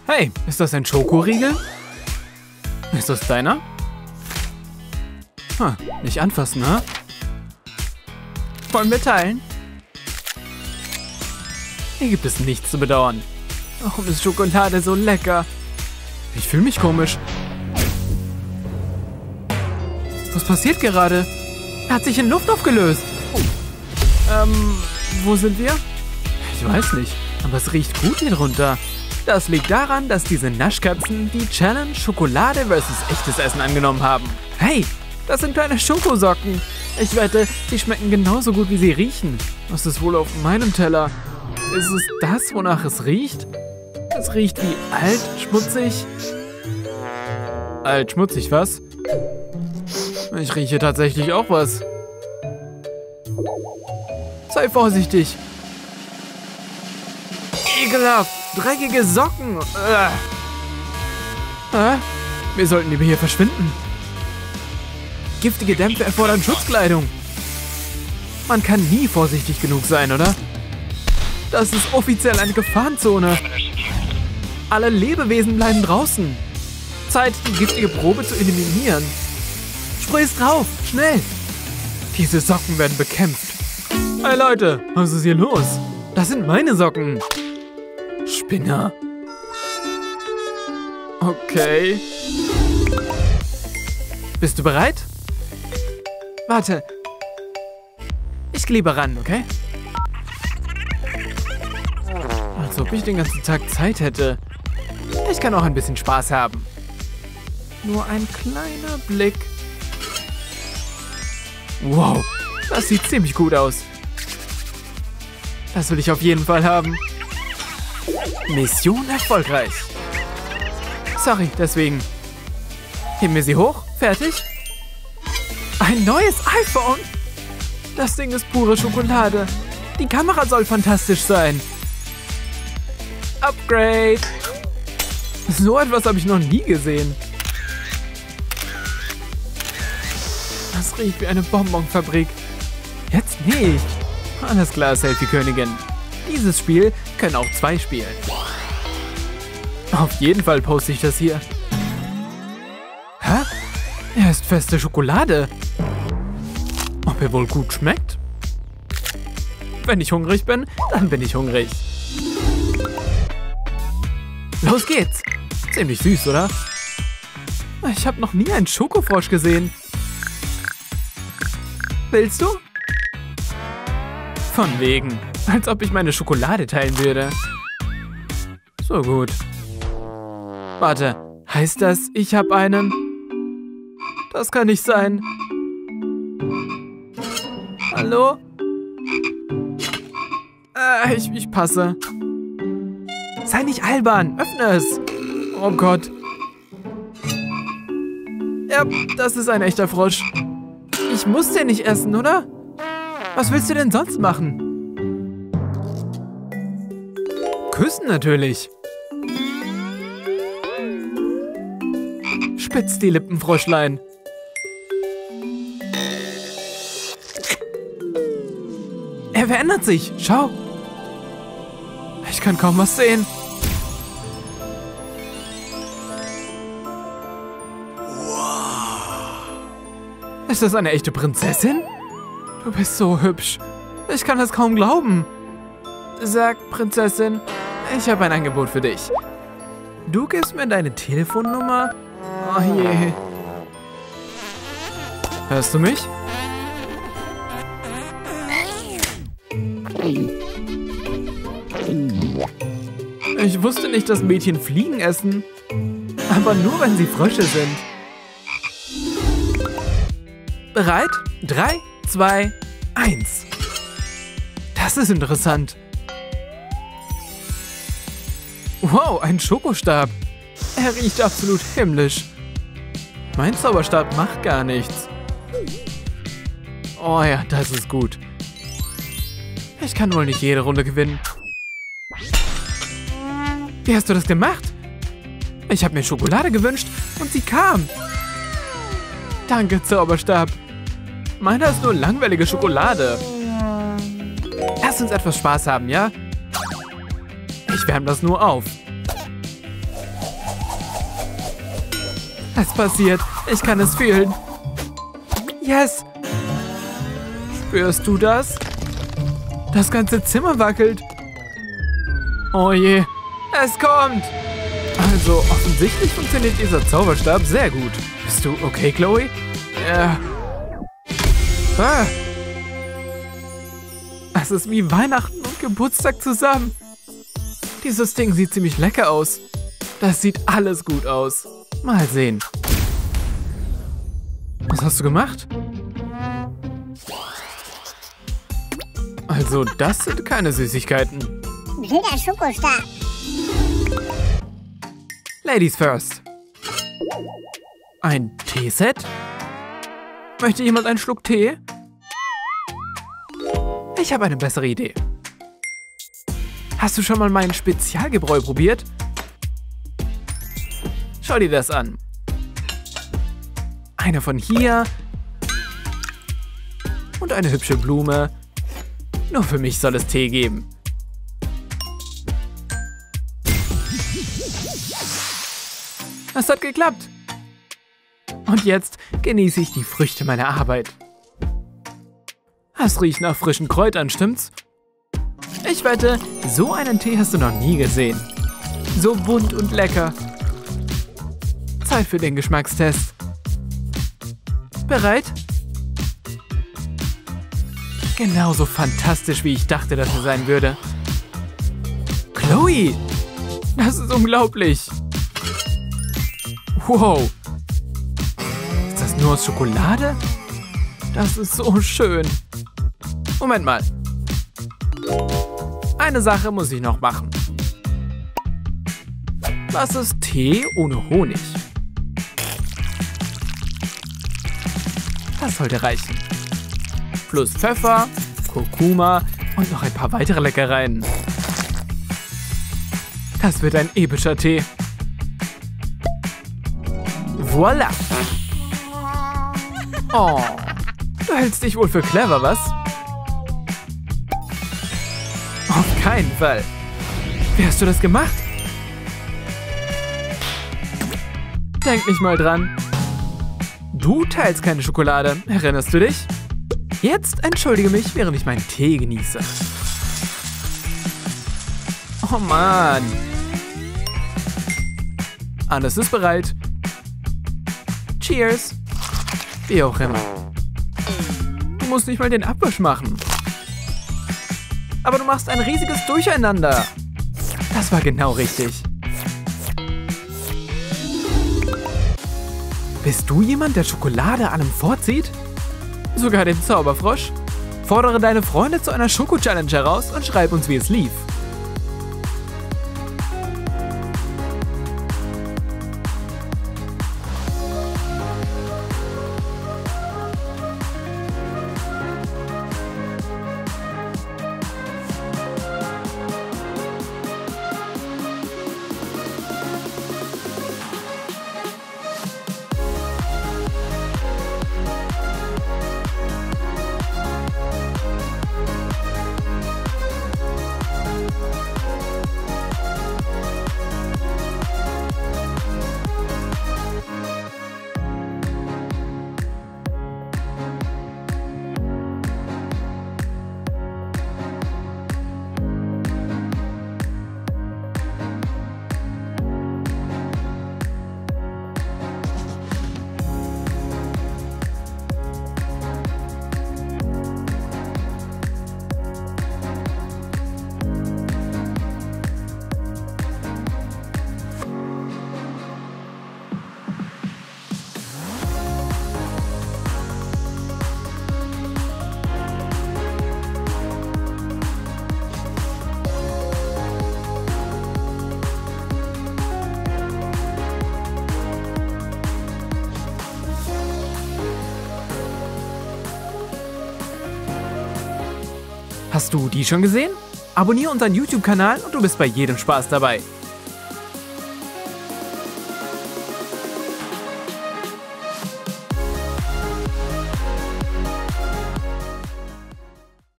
Hey, ist das ein Schokoriegel? Ist das deiner? Nicht anfassen, ne? Wollen wir teilen? Hier gibt es nichts zu bedauern. Warum ist Schokolade so lecker? Ich fühle mich komisch. Was passiert gerade? Er hat sich in Luft aufgelöst. Wo sind wir? Ich weiß nicht, aber es riecht gut hier drunter. Das liegt daran, dass diese Naschkatzen die Challenge Schokolade vs. echtes Essen angenommen haben. Hey, das sind kleine Schokosocken. Ich wette, sie schmecken genauso gut, wie sie riechen. Was ist wohl auf meinem Teller? Ist es das, wonach es riecht? Es riecht wie alt, schmutzig. Alt, schmutzig, was? Ich rieche tatsächlich auch was. Sei vorsichtig. Ekelhaft. Dreckige Socken. Wir sollten lieber hier verschwinden. Giftige Dämpfe erfordern Schutzkleidung. Man kann nie vorsichtig genug sein, oder? Das ist offiziell eine Gefahrenzone. Alle Lebewesen bleiben draußen. Zeit, die giftige Probe zu eliminieren. Sprüh es drauf, schnell. Diese Socken werden bekämpft. Hey Leute, was ist hier los? Das sind meine Socken. Spinner. Okay. Bist du bereit? Warte. Ich gehe lieber ran, okay? Als ob ich den ganzen Tag Zeit hätte. Ich kann auch ein bisschen Spaß haben. Nur ein kleiner Blick. Wow, das sieht ziemlich gut aus. Das will ich auf jeden Fall haben. Mission erfolgreich. Sorry, deswegen. Heben wir sie hoch. Fertig. Ein neues iPhone. Das Ding ist pure Schokolade. Die Kamera soll fantastisch sein. Upgrade. So etwas habe ich noch nie gesehen. Das riecht wie eine Bonbonfabrik. Jetzt nicht. Alles klar, Selfie-Königin. Dieses Spiel können auch 2 spielen. Auf jeden Fall poste ich das hier. Hä? Er ist feste Schokolade. Ob er wohl gut schmeckt? Wenn ich hungrig bin, dann bin ich hungrig. Los geht's. Ziemlich süß, oder? Ich habe noch nie einen Schokofrosch gesehen. Willst du? Von wegen. Als ob ich meine Schokolade teilen würde. So gut. Warte, heißt das, ich habe einen? Das kann nicht sein. Hallo? Ich passe. Sei nicht albern, öffne es. Oh Gott. Ja, das ist ein echter Frosch. Ich muss den nicht essen, oder? Was willst du denn sonst machen? Küssen natürlich. Spitz die Lippen, Froschlein. Er verändert sich. Schau. Ich kann kaum was sehen. Ist das eine echte Prinzessin? Du bist so hübsch. Ich kann das kaum glauben. Sag, Prinzessin, ich habe ein Angebot für dich. Du gibst mir deine Telefonnummer? Oh je. Hörst du mich? Ich wusste nicht, dass Mädchen Fliegen essen. Aber nur, wenn sie Frösche sind. Bereit? 3, 2, 1. Das ist interessant. Wow, ein Schokostab. Er riecht absolut himmlisch. Mein Zauberstab macht gar nichts. Oh ja, das ist gut. Ich kann wohl nicht jede Runde gewinnen. Wie hast du das gemacht? Ich habe mir Schokolade gewünscht und sie kam. Danke, Zauberstab. Meiner ist nur langweilige Schokolade. Lass uns etwas Spaß haben, ja? Ich wärme das nur auf. Es passiert. Ich kann es fühlen. Yes. Spürst du das? Das ganze Zimmer wackelt. Oh je. Es kommt. Also, offensichtlich funktioniert dieser Zauberstab sehr gut. Bist du okay, Chloe? Ja. Ah. Es ist wie Weihnachten und Geburtstag zusammen. Dieses Ding sieht ziemlich lecker aus. Das sieht alles gut aus. Mal sehen. Was hast du gemacht? Also, das sind keine Süßigkeiten. Wilder Schokostab. Ladies first. Ein Teeset? Möchte jemand einen Schluck Tee? Ich habe eine bessere Idee. Hast du schon mal mein Spezialgebräu probiert? Schau dir das an. Eine von hier. Und eine hübsche Blume. Nur für mich soll es Tee geben. Es hat geklappt. Und jetzt genieße ich die Früchte meiner Arbeit. Es riecht nach frischen Kräutern, stimmt's? Ich wette, so einen Tee hast du noch nie gesehen. So bunt und lecker. Zeit für den Geschmackstest. Bereit? Genauso fantastisch, wie ich dachte, dass er sein würde. Chloe! Das ist unglaublich. Wow. Ist das nur aus Schokolade? Das ist so schön. Moment mal. Eine Sache muss ich noch machen. Was ist Tee ohne Honig? Das sollte reichen. Plus Pfeffer, Kurkuma und noch ein paar weitere Leckereien. Das wird ein epischer Tee. Voila! Oh, du hältst dich wohl für clever, was? Auf keinen Fall. Wie hast du das gemacht? Denk nicht mal dran. Du teilst keine Schokolade, erinnerst du dich? Jetzt entschuldige mich, während ich meinen Tee genieße. Oh Mann. Alles ist bereit. Cheers. Wie auch immer. Du musst nicht mal den Abwasch machen. Aber du machst ein riesiges Durcheinander. Das war genau richtig. Bist du jemand, der Schokolade allem vorzieht? Sogar dem Zauberfrosch? Fordere deine Freunde zu einer Schoko-Challenge heraus und schreib uns, wie es lief. Hast du die schon gesehen? Abonniere unseren YouTube-Kanal und du bist bei jedem Spaß dabei.